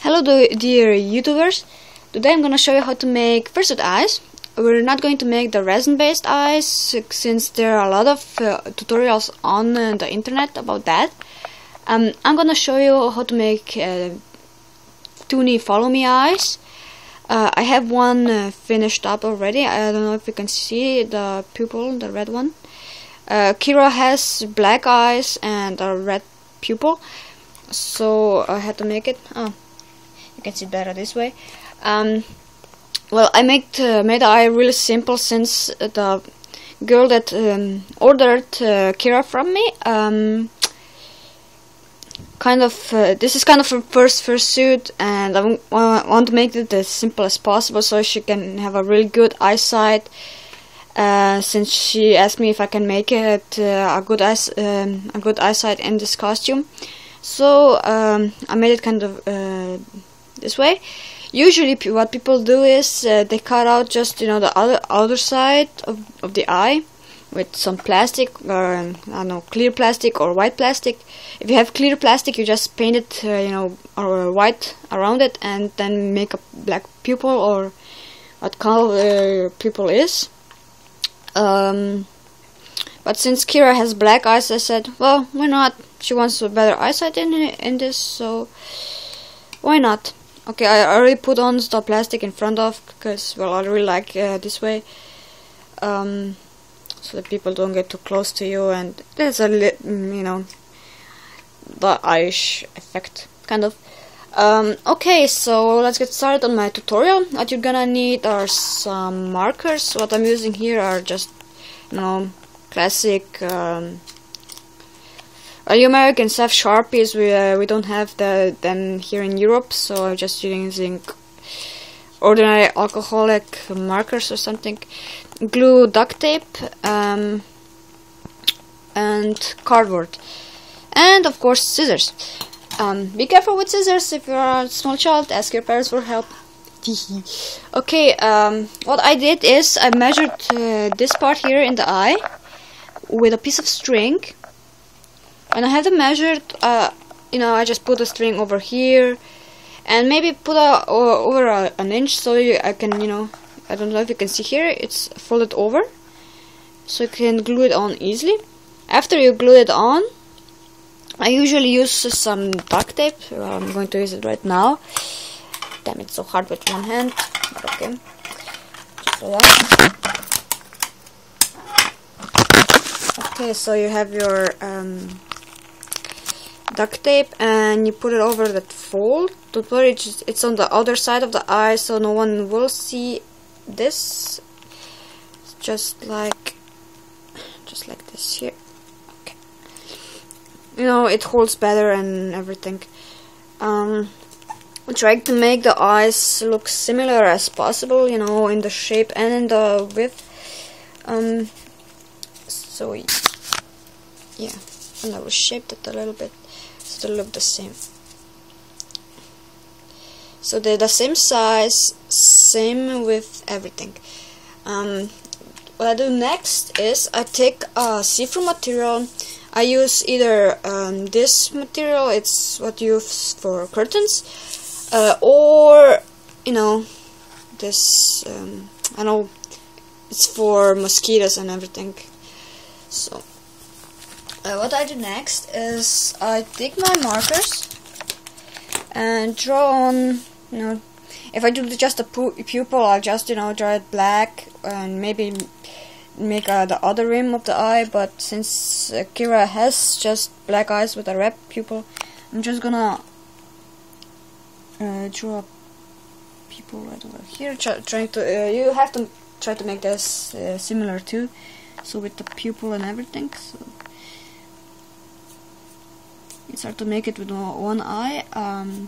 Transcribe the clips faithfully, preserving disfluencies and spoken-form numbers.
Hello dear YouTubers, today I'm gonna show you how to make fursuit eyes. We're not going to make the resin based eyes since there are a lot of uh, tutorials on uh, the internet about that. Um, I'm gonna show you how to make uh, Toonie Follow Me eyes. Uh, I have one uh, finished up already. I don't know if you can see the pupil, the red one. Uh, Kira has black eyes and a red pupil, so I had to make it. Oh, you can see better this way. Um, well, I made uh, made the eye really simple since the girl that um, ordered uh, Kira from me um, kind of uh, this is kind of her first fursuit, and I want to make it as simple as possible so she can have a really good eyesight. Uh, since she asked me if I can make it uh, a good eyes, um, a good eyesight in this costume, so um, I made it kind of uh, this way. Usually, p what people do is uh, they cut out just you know the other outer side of of the eye with some plastic, or um, I don't know, clear plastic or white plastic. If you have clear plastic, you just paint it uh, you know or white around it, and then make a black pupil or what color uh, pupil is. Um, but since Kira has black eyes, I said, well, why not? She wants a better eyesight in in this, so why not? Okay, I already put on the plastic in front of, because, well, I really like uh, this way, um, so that people don't get too close to you, and there's a li you know, the eye-ish effect, kind of. Um, okay, so let's get started on my tutorial. What you're gonna need are some markers. What I'm using here are just, you know, classic um, uh, Americans have Sharpies. We uh, we don't have the them here in Europe, so I'm just using ordinary alcoholic markers or something. Glue, duct tape, um, and cardboard, and of course scissors. Um, be careful with scissors. If you're a small child, ask your parents for help. Okay, um, what I did is I measured uh, this part here in the eye with a piece of string, and I have them measured. Uh, you know, I just put a string over here, and maybe put a, o over a, an inch so you, I can, you know, I don't know if you can see here. It's folded over, so you can glue it on easily. After you glue it on, I usually use some duct tape. Well, I'm going to use it right now. Damn, it's so hard with one hand. But okay. So that. Okay, so you have your um, duct tape, and you put it over that fold. Don't worry, it's, it's on the other side of the eye, so no one will see this. It's just like, just like this here. You know, it holds better and everything. Um, I'm trying to make the eyes look similar as possible, you know, in the shape and in the width. Um, so, yeah, and I will shape it a little bit so they look the same. So they're the same size, same with everything. Um, what I do next is I take a see-through material. I use either um, this material, it's what you use for curtains, uh, or, you know, this, um, I know, it's for mosquitoes and everything. So, uh, what I do next is I take my markers and draw on, you know, if I do just a pu pupil, I'll just, you know, draw it black and maybe make uh, the other rim of the eye, but since uh, Kira has just black eyes with a red pupil, I'm just gonna uh, draw a pupil right over here. Try, trying to, uh, you have to try to make this uh, similar too, so with the pupil and everything. So it's hard to make it with one eye. Um,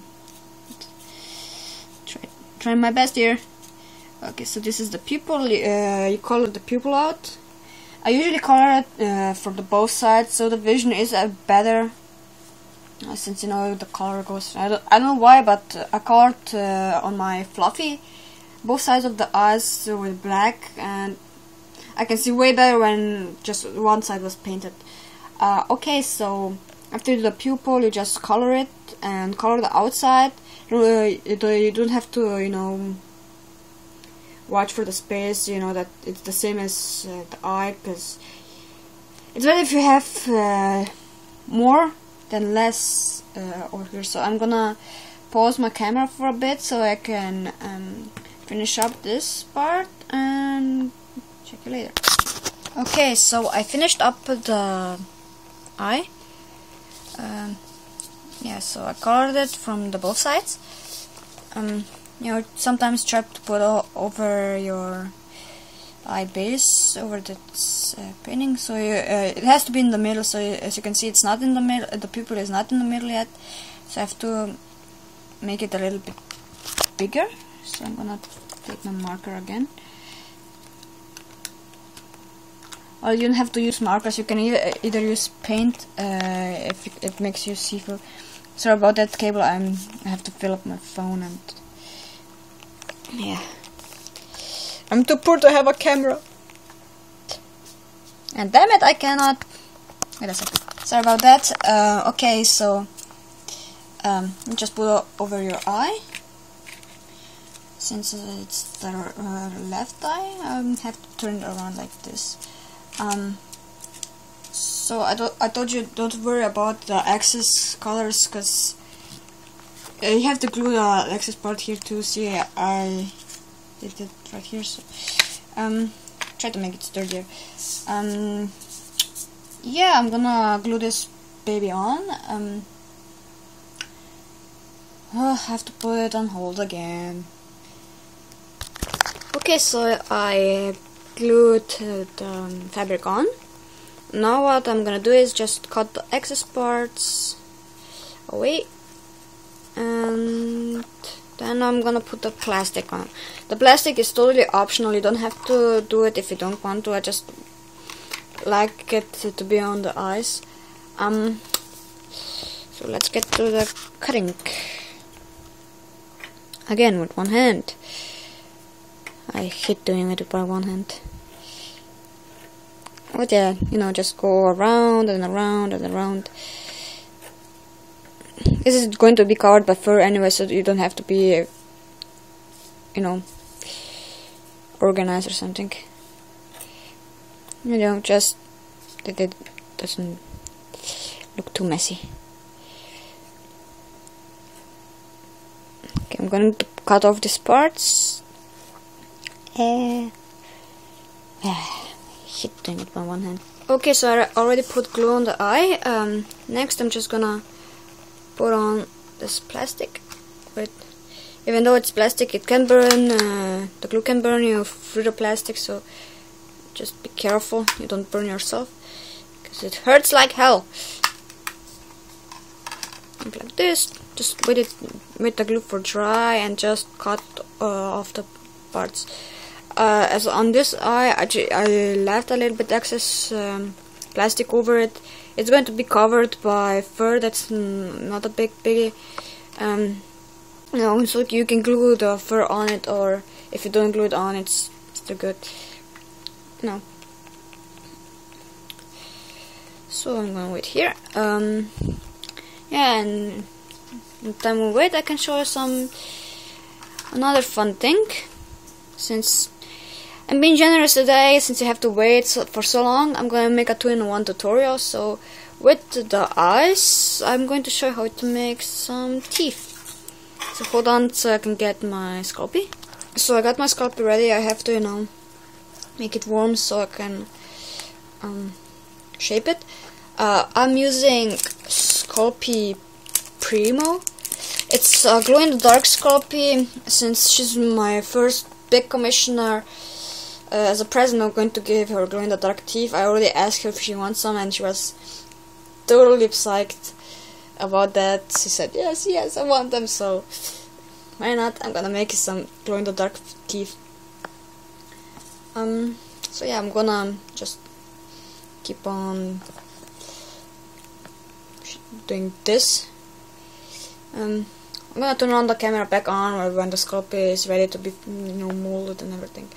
try, trying my best here. Okay, so this is the pupil. Uh, you color the pupil out. I usually color it uh, from the both sides, so the vision is uh, better. Uh, since you know the color goes. I don't, I don't know why, but uh, I colored uh, on my fluffy both sides of the eyes with black, and I can see way better when just one side was painted. Uh, okay, so after you do the pupil, you just color it and color the outside. You don't have to, you know, watch for the space, you know, that it's the same as uh, the eye, because it's better if you have uh, more than less uh, over here. So I'm gonna pause my camera for a bit so I can um, finish up this part and check you later. Okay, so I finished up the eye. Um, yeah, so I colored it from the both sides. Um, you know, sometimes try to put all over your eye base over this uh, painting, so you, uh, it has to be in the middle. So you, as you can see, it's not in the middle. The pupil is not in the middle yet, so I have to make it a little bit bigger. So I'm gonna take my marker again. Well, you don't have to use markers. You can either, either use paint uh, if it, it makes you see through. Sorry about that cable. I'm I have to fill up my phone and yeah. I'm too poor to have a camera. And damn it, I cannot. Wait a second. Sorry about that. Uh, okay, so um, just put over your eye. Since it's the uh, left eye, I have to turn it around like this. Um, so I, do I told you don't worry about the excess colors, because uh, you have to glue the excess part here too. See, I did it right here. So um, try to make it sturdier. Um, yeah, I'm gonna glue this baby on. Um, oh, I have to put it on hold again. Okay, so I glued the um, fabric on. Now what I'm gonna do is just cut the excess parts away, and then I'm gonna put the plastic on. The plastic is totally optional. You don't have to do it if you don't want to. I just like it to be on the eyes. Um, so let's get to the cutting. Again with one hand. I hate doing it by one hand. But yeah, you know, just go around and around and around. This is going to be covered by fur anyway, so you don't have to be, you know, organized or something. You know, just that it doesn't look too messy. Okay, I'm going to cut off these parts. Uh, I hate doing it by one hand. Okay, so I already put glue on the eye. Um, next, I'm just gonna put on this plastic. But even though it's plastic, it can burn. Uh, the glue can burn you through the plastic, so just be careful you don't burn yourself, because it hurts like hell. And like this, just wait it, wait the glue for dry, and just cut uh, off the parts. Uh, as on this eye, I, I left a little bit excess um, plastic over it. It's going to be covered by fur. That's mm, not a big biggie. Um, you know, so you can glue the fur on it, or if you don't glue it on, it's still good. No. So I'm gonna wait here. Um, yeah, and in time we wait, I can show you some another fun thing. Since I'm being generous today, since you have to wait so, for so long, I'm going to make a two-in-one tutorial. So with the eyes, I'm going to show you how to make some teeth. So hold on so I can get my Sculpey. So I got my Sculpey ready. I have to, you know, make it warm so I can um, shape it. Uh, I'm using Sculpey Primo. It's a glow-in-the-dark Sculpey. Since she's my first big commissioner, uh, as a present I'm going to give her glow-in-the-dark teeth. I already asked her if she wants some, and she was totally psyched about that. She said yes, yes, I want them, so why not? I'm gonna make some glow-in-the-dark teeth. Um, so yeah, I'm gonna just keep on doing this. Um, I'm gonna turn on the camera back on when the Sculpey is ready to be, you know, molded and everything.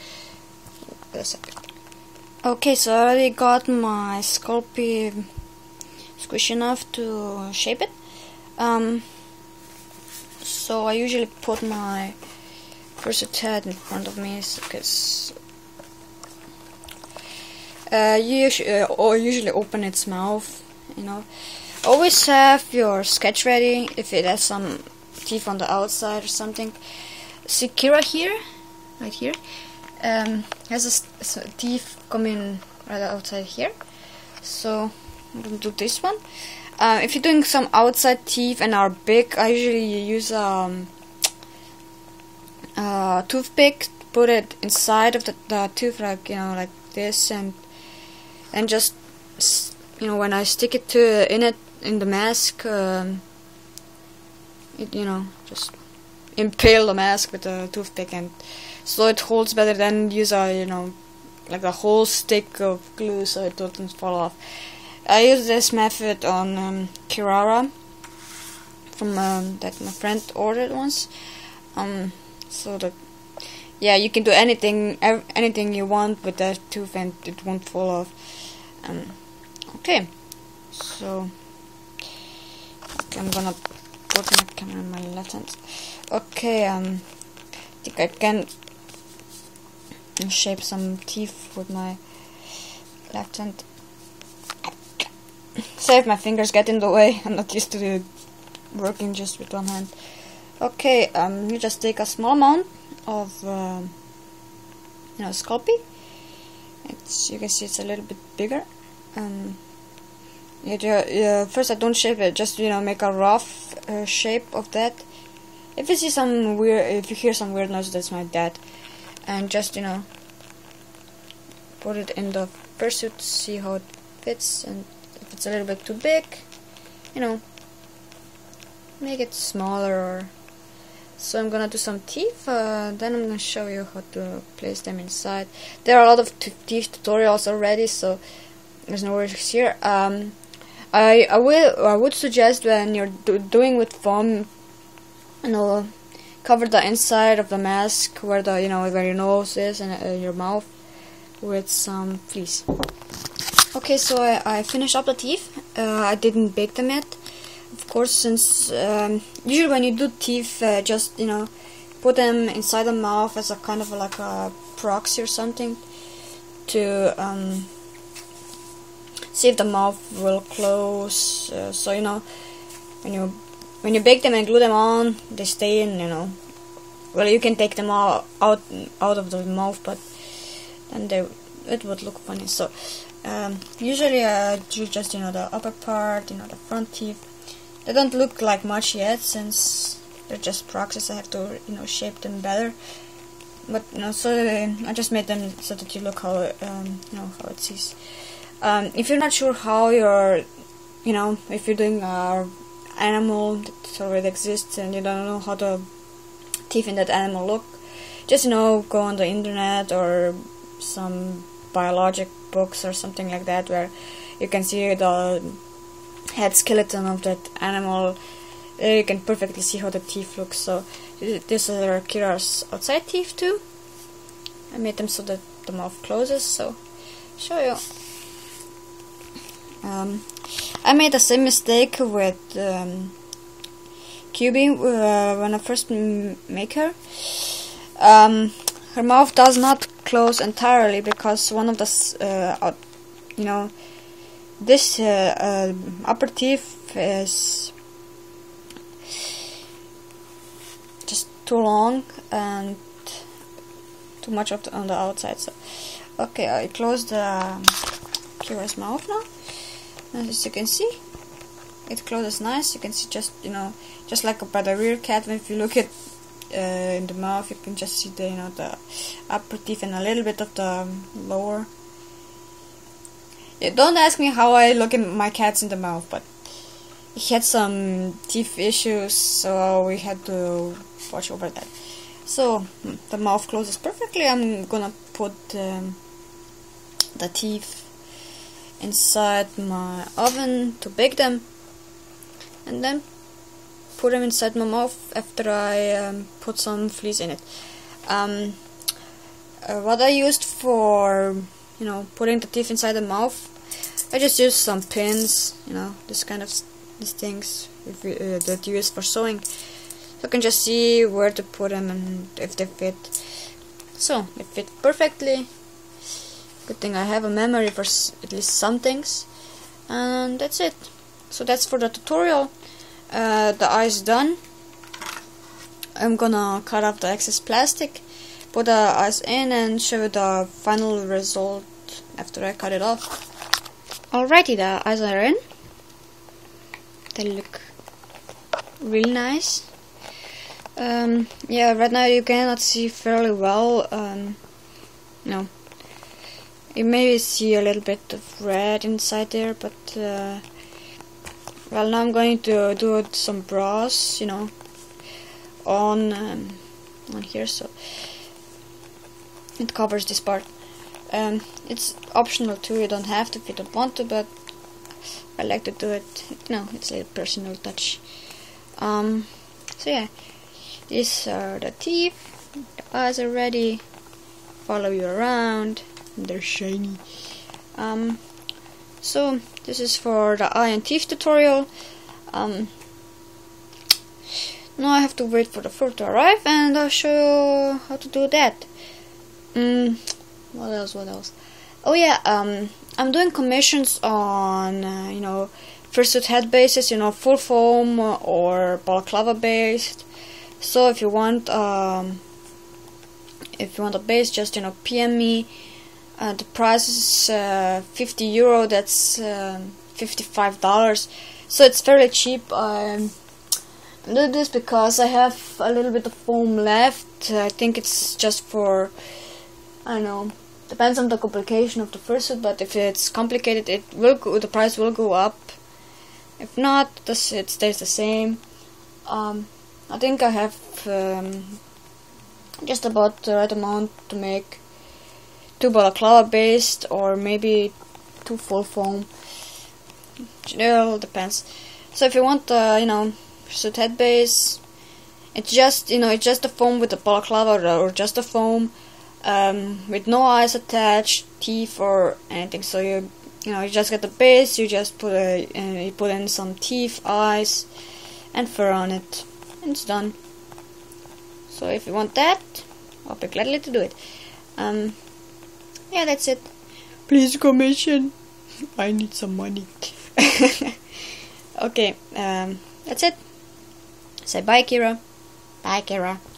Wait a second. Okay, so I already got my Sculpey squishy enough to shape it. Um, so I usually put my fursuit head in front of me because uh, you uh, or usually open its mouth. You know, always have your sketch ready if it has some teeth on the outside or something. See Kira here, right here, um, has a, a teeth coming right outside here. So I'm gonna do this one. Uh, if you're doing some outside teeth and are big, I usually use um, a toothpick, put it inside of the, the tooth, like you know, like this, and and just you know, when I stick it to in it in the mask, um, it you know just impale the mask with a toothpick, and so it holds better than use a you know like a whole stick of glue so it doesn't fall off. I use this method on um, Kirara from um, that my friend ordered once. Um, so that yeah, you can do anything ev anything you want with that tooth and it won't fall off. Um, okay, so okay, I'm gonna put my camera in my left hand. Okay, um, I think I can shape some teeth with my left hand. Sorry if my fingers get in the way. I'm not used to do working just with one hand. Okay, um, you just take a small amount of uh, you know Sculpey. It's you can see it's a little bit bigger. Um, you do, uh, first I don't shape it, just you know make a rough uh, shape of that. If you see some weird, if you hear some weird noise, that's my dad. And just you know put it in the fursuit, see how it fits, and if it's a little bit too big, you know, make it smaller. Or so I'm gonna do some teeth. Uh, then I'm gonna show you how to place them inside. There are a lot of teeth tutorials already, so there's no worries here. Um, I I will I would suggest when you're do doing with foam, you know, cover the inside of the mask where the you know where your nose is and uh, your mouth with some fleece. Okay, so I, I finished up the teeth. Uh, I didn't bake them yet, of course, since um, usually when you do teeth, uh, just you know put them inside the mouth as a kind of like a proxy or something to um, see if the mouth will close. Uh, so you know when you when you bake them and glue them on, they stay in. You know, well you can take them all out out of the mouth, but then they it would look funny. So. Um, usually I do just you know the upper part, you know the front teeth. They don't look like much yet since they're just proxies. I have to you know shape them better. But you know so uh, I just made them so that you look how um, you know how it sees. Um, if you're not sure how you're you know if you're doing a animal that already exists and you don't know how the teeth in that animal look, just you know go on the internet or some biologic books or something like that where you can see the head skeleton of that animal. Uh, you can perfectly see how the teeth look. So these are Kira's outside teeth too. I made them so that the mouth closes. So show you. Um, I made the same mistake with um, Kyubey uh, when I first m make her. Um, her mouth does not close entirely because one of the, uh, you know, this uh, uh, upper teeth is just too long and too much of the, on the outside. So, okay, I closed the um, Kira's mouth now. As you can see, it closes nice. You can see just you know, just like by the rear cat. If you look at Uh, in the mouth, you can just see the you know the upper teeth and a little bit of the lower. Yeah, don't ask me how I look at my cats in the mouth, but he had some teeth issues, so we had to watch over that. So the mouth closes perfectly. I'm gonna put um, the teeth inside my oven to bake them, and then put them inside my mouth after I um, put some fleece in it. Um, uh, what I used for you know putting the teeth inside the mouth I just use some pins, you know, this kind of these things if you, uh, that you use for sewing. So I can just see where to put them and if they fit. So it fit perfectly. Good thing I have a memory for s at least some things. And that's it. So that's for the tutorial. Uh, the eye is done. I'm gonna cut off the excess plastic, put the eyes in, and show you the final result after I cut it off. Alrighty, the eyes are in. They look really nice. Um, yeah, right now you cannot see fairly well. Um, no, you maybe see a little bit of red inside there, but uh, well, now I'm going to do some brows, you know, on um, on here, so it covers this part. Um, it's optional too, you don't have to if you don't want to, but I like to do it, you know, it's a personal touch. Um, so yeah, these are the teeth, the eyes are ready, follow you around, they're shiny. Um, so this is for the eye and teeth tutorial. Um, now I have to wait for the fruit to arrive, and I'll show you how to do that. Mm, what else? What else? Oh yeah, um, I'm doing commissions on uh, you know, fursuit head bases, you know, full foam or balaclava based. So if you want, um, if you want a base, just you know, P M me. Uh, the price is uh, fifty euro. That's uh, fifty-five dollars. So it's fairly cheap. Um, I do this because I have a little bit of foam left. I think it's just for, I don't know, depends on the complication of the fursuit, but if it's complicated, it will go, the price will go up. If not, this, it stays the same. Um, I think I have um, just about the right amount to make two balaclava based, or maybe two full foam. It all depends. So if you want, uh, you know, fursuit head base, it's just, you know, it's just a foam with a balaclava, or, or just a foam um, with no eyes attached, teeth or anything. So you, you know, you just get the base. You just put a, uh, you put in some teeth, eyes, and fur on it, and it's done. So if you want that, I'll be gladly to do it. Um, yeah, that's it. Please commission. I need some money. Okay, um, that's it. Say bye, Kira. Bye, Kira.